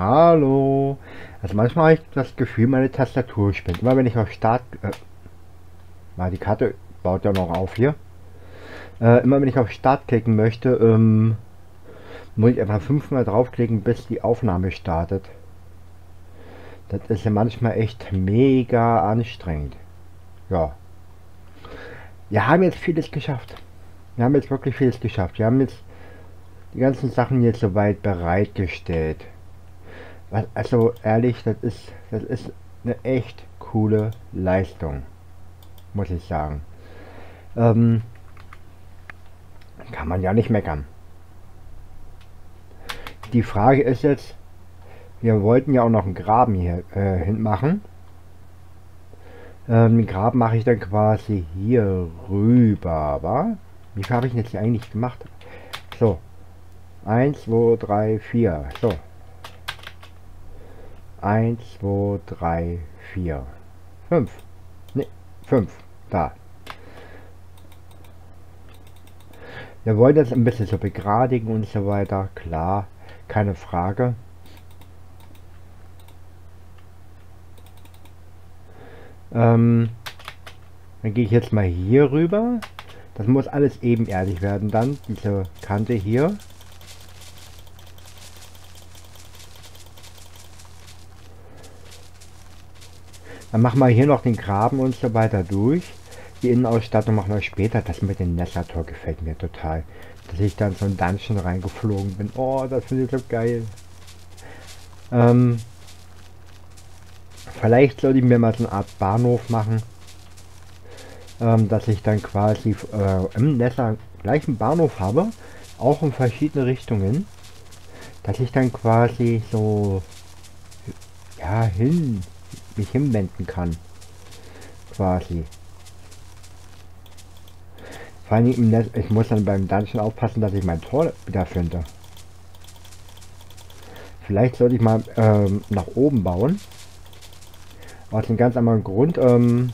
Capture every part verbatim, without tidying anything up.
Hallo. Also manchmal habe ich das Gefühl, meine Tastatur spinnt. Immer wenn ich auf Start... Äh, mal die Karte baut ja noch auf hier. Äh, immer wenn ich auf Start klicken möchte, ähm, muss ich einfach fünfmal draufklicken, bis die Aufnahme startet. Das ist ja manchmal echt mega anstrengend. Ja. Wir haben jetzt vieles geschafft. Wir haben jetzt wirklich vieles geschafft. Wir haben jetzt die ganzen Sachen jetzt soweit bereitgestellt. Was, also ehrlich, das ist, das ist eine echt coole Leistung, muss ich sagen. Ähm, kann man ja nicht meckern. Die Frage ist jetzt, wir wollten ja auch noch einen Graben hier äh, hinmachen. Ähm, den Graben mache ich dann quasi hier rüber, wa? Wie viel habe ich denn jetzt hier eigentlich gemacht? So, eins, zwei, drei, vier. So, eins, zwei, drei, vier, fünf. Ne, fünf. Da. Wir wollen das ein bisschen so begradigen und so weiter. Klar, keine Frage. Ähm, dann gehe ich jetzt mal hier rüber. Das muss alles ebenerdig werden dann, diese Kante hier. Dann machen wir hier noch den Graben und so weiter durch. Die Innenausstattung machen wir später. Das mit dem Nessator gefällt mir total. Dass ich dann so ein Dungeon reingeflogen bin. Oh, das finde ich so geil. Ähm, vielleicht sollte ich mir mal so eine Art Bahnhof machen. Ähm, dass ich dann quasi äh, im Nether gleichen Bahnhof habe. Auch in verschiedene Richtungen. Dass ich dann quasi so ja hin mich hinwenden kann. Quasi. Vor allem im Netz, ich muss dann beim Dungeon aufpassen, dass ich mein Tor wieder finde. Vielleicht sollte ich mal ähm, nach oben bauen. Aus einem ganz anderen Grund, ähm,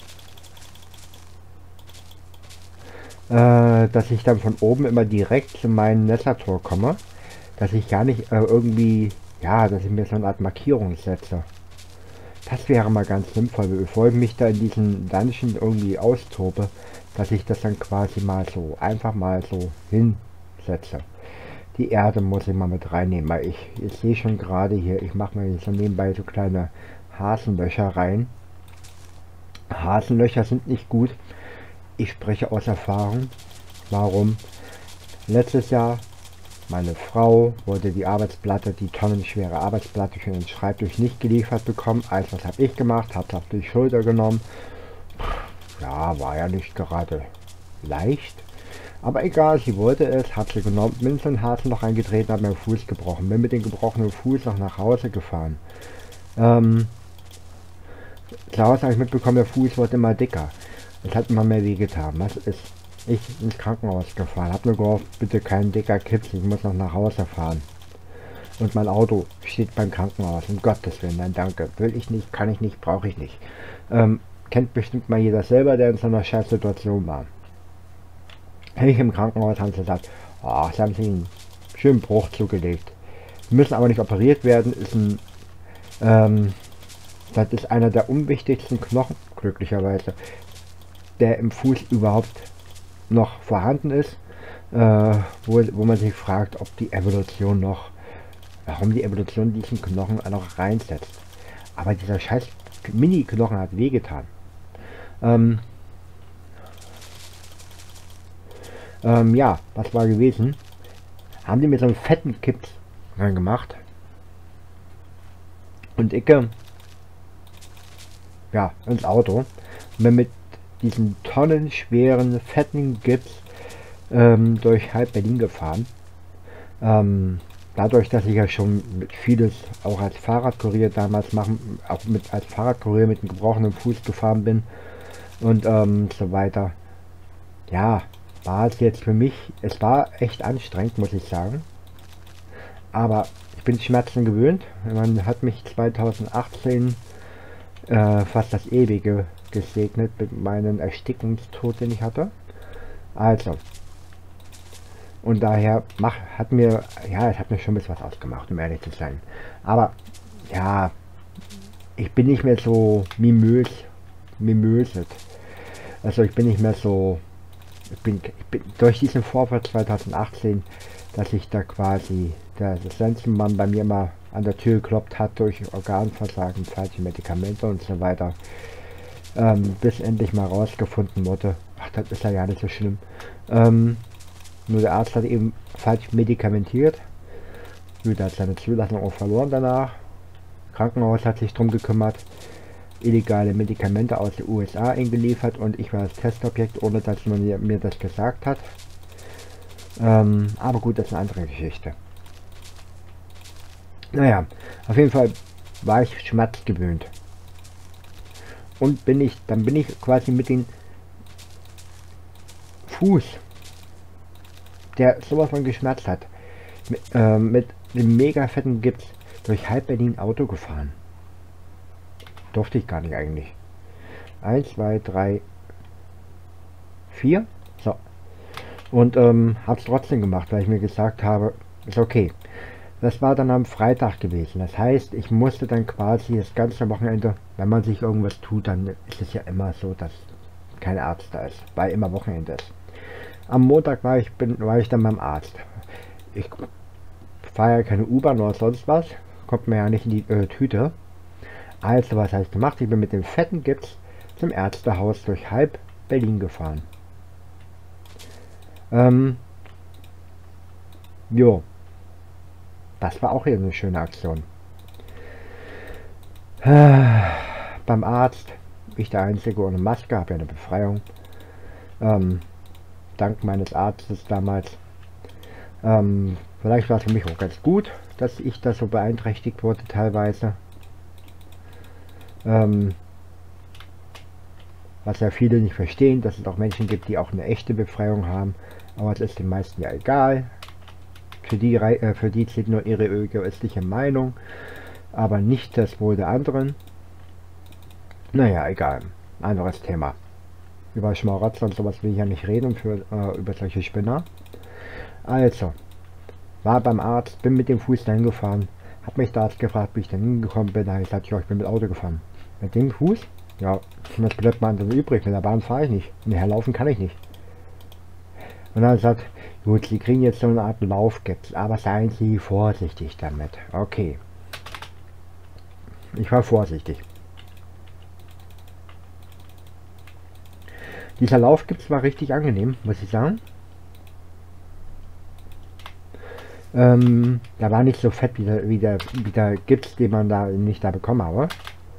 äh, dass ich dann von oben immer direkt zu meinem Nether-Tor komme. Dass ich gar nicht äh, irgendwie, ja, dass ich mir so eine Art Markierung setze. Das wäre mal ganz sinnvoll, bevor ich mich da in diesen Dungeon irgendwie austobe, dass ich das dann quasi mal so, einfach mal so hinsetze. Die Erde muss ich mal mit reinnehmen, weil ich, ich sehe schon gerade hier, ich mache mir so nebenbei so kleine Hasenlöcher rein. Hasenlöcher sind nicht gut. Ich spreche aus Erfahrung. Warum? Letztes Jahr, meine Frau wurde die Arbeitsplatte, die tonnenschwere Arbeitsplatte für den Schreibtisch nicht geliefert bekommen. Also was habe ich gemacht? Habe es auf die Schulter genommen. Ja, war ja nicht gerade leicht. Aber egal, sie wollte es, hat sie genommen, bin so ein Hasenloch eingetreten, habe mir den Fuß gebrochen. Bin mit dem gebrochenen Fuß noch nach Hause gefahren. Ähm, zu Hause habe ich mitbekommen, der Fuß wurde immer dicker. Es hat immer mehr weh getan. Was ist? Ich ins Krankenhaus gefahren, habe nur gehofft, bitte kein dicker Kips, ich muss noch nach Hause fahren. Und mein Auto steht beim Krankenhaus, um Gottes Willen, nein danke, will ich nicht, kann ich nicht, brauche ich nicht. Ähm, kennt bestimmt mal jeder selber, der in so einer Scheißsituation war. Ich im Krankenhaus haben sie gesagt, oh, sie haben sich einen schönen Bruch zugelegt. Sie müssen aber nicht operiert werden, ist ein, ähm, das ist einer der unwichtigsten Knochen, glücklicherweise, der im Fuß überhaupt noch vorhanden ist, äh, wo, wo man sich fragt, ob die Evolution noch, warum die Evolution diesen Knochen noch reinsetzt. Aber dieser scheiß Mini-Knochen hat wehgetan. Ähm, ähm, ja, was war gewesen? Haben die mir so einen fetten Kips reingemacht. Und ich, ja, ins Auto. Und bin mit diesen tonnenschweren, fetten Gips ähm, durch halb Berlin gefahren. Ähm, dadurch, dass ich ja schon mit vieles auch als Fahrradkurier damals machen, auch mit als Fahrradkurier mit einem gebrochenen Fuß gefahren bin und ähm, so weiter. Ja, war es jetzt für mich, es war echt anstrengend, muss ich sagen. Aber ich bin Schmerzen gewöhnt. Man hat mich zweitausendachtzehn äh, fast das Ewige gesegnet mit meinem Erstickungstod, den ich hatte. Also, Und daher mach, hat mir, ja, es hat mir schon ein bisschen was ausgemacht, um ehrlich zu sein. Aber ja, ich bin nicht mehr so mimös, mimöset. Also ich bin nicht mehr so, ich bin, ich bin durch diesen Vorfall zweitausendachtzehn, dass ich da quasi, der Sensenmann bei mir mal an der Tür geklopft hat durch Organversagen, falsche Medikamente und so weiter, ähm, bis endlich mal rausgefunden wurde, ach, das ist ja ja nicht so schlimm, ähm, nur der Arzt hat eben falsch medikamentiert, der hat seine Zulassung auch verloren danach, Krankenhaus hat sich drum gekümmert, illegale Medikamente aus den U S A eingeliefert und ich war das Testobjekt, ohne dass man mir, mir das gesagt hat. Ähm, aber gut, das ist eine andere Geschichte. Naja, auf jeden Fall war ich schmerzgewöhnt. Und bin ich, dann bin ich quasi mit dem Fuß, der sowas von geschmerzt hat, mit, äh, mit dem mega fetten Gips durch halb Berlin Auto gefahren. Durfte ich gar nicht eigentlich. eins, zwei, drei, vier. So. Und ähm, habe es trotzdem gemacht, weil ich mir gesagt habe, ist okay. Das war dann am Freitag gewesen. Das heißt, ich musste dann quasi das ganze Wochenende, wenn man sich irgendwas tut, dann ist es ja immer so, dass kein Arzt da ist, weil immer Wochenende ist. Am Montag war ich, bin, war ich dann beim Arzt. Ich fahre ja keine U-Bahn oder sonst was, kommt mir ja nicht in die äh, Tüte. Also was habe ich gemacht? Ich bin mit dem fetten Gips zum Ärztehaus durch halb Berlin gefahren. Ähm, jo, das war auch hier eine schöne Aktion. Äh, beim Arzt, ich der Einzige ohne Maske, habe ja eine Befreiung. Ähm, dank meines Arztes damals. Ähm, vielleicht war es für mich auch ganz gut, dass ich da so beeinträchtigt wurde teilweise. Ähm, was ja viele nicht verstehen, dass es auch Menschen gibt, die auch eine echte Befreiung haben, aber es ist den meisten ja egal. Für die, äh, für die zählt nur ihre egoistische Meinung, aber nicht das Wohl der anderen. Naja, egal. Anderes Thema. Über Schmarotzer und sowas will ich ja nicht reden, für, äh, über solche Spinner. Also, war beim Arzt, bin mit dem Fuß dahin gefahren, hab mich der Arzt gefragt, wie ich da hingekommen bin, da habe ich gesagt, ja, ich bin mit Auto gefahren. Mit dem Fuß? Ja, was bleibt man dann übrig? Mit der Bahn fahre ich nicht. Und herlaufen kann ich nicht. Und dann hat er gesagt, gut, Sie kriegen jetzt so eine Art Laufgips, aber seien Sie vorsichtig damit. Okay. Ich war vorsichtig. Dieser Laufgips war richtig angenehm, muss ich sagen. Ähm, der war nicht so fett wie der, wie der, wie der Gips, den man da nicht da bekommen habe.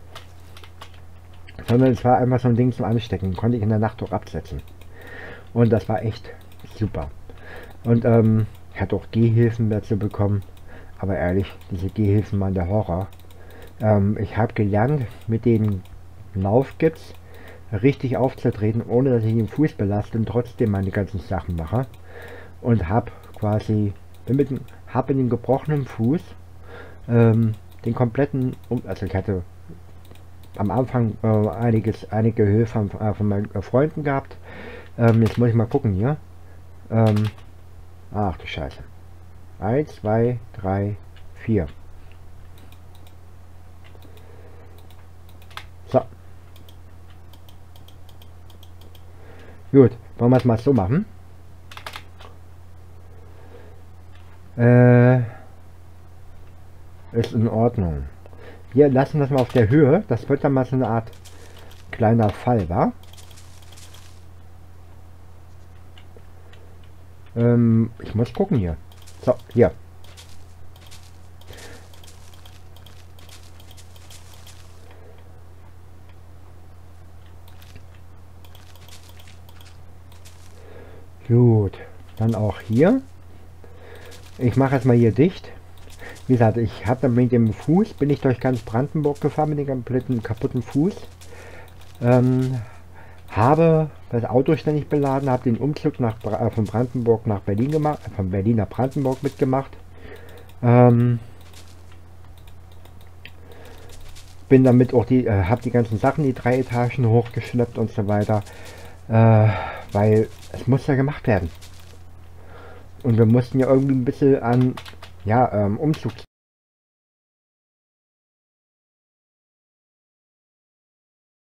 Sondern es war einfach so ein Ding zum Anstecken. Konnte ich in der Nacht auch absetzen. Und das war echt super. Und ähm, ich hatte auch Gehhilfen dazu bekommen. Aber ehrlich, diese Gehhilfen waren der Horror. Ähm, ich habe gelernt, mit den Laufgips richtig aufzutreten, ohne dass ich den Fuß belaste und trotzdem meine ganzen Sachen mache. Und habe quasi, bin mit dem, habe in den gebrochenen Fuß ähm, den kompletten, also ich hatte am Anfang äh, einiges, einige Hilfe von, äh, von meinen äh, Freunden gehabt. Ähm, jetzt muss ich mal gucken hier. Ähm, ach du Scheiße. eins, zwei, drei, vier. So. Gut, wollen wir es mal so machen. Äh, ist in Ordnung. Wir lassen das mal auf der Höhe. Das wird dann mal so eine Art kleiner Fall, wa? Ähm, ich muss gucken hier. So, hier. Gut, dann auch hier. Ich mache jetzt mal hier dicht. Wie gesagt, ich habe dann mit dem Fuß, bin ich durch ganz Brandenburg gefahren mit dem kompletten kaputten Fuß. Ähm, habe das Auto ständig beladen, habe den Umzug nach, äh, von Brandenburg nach Berlin gemacht, äh, von Berlin nach Brandenburg mitgemacht. Ähm, bin damit auch die, äh, habe die ganzen Sachen, die drei Etagen hochgeschleppt und so weiter, äh, weil es muss ja gemacht werden. Und wir mussten ja irgendwie ein bisschen an ja, ähm, Umzugs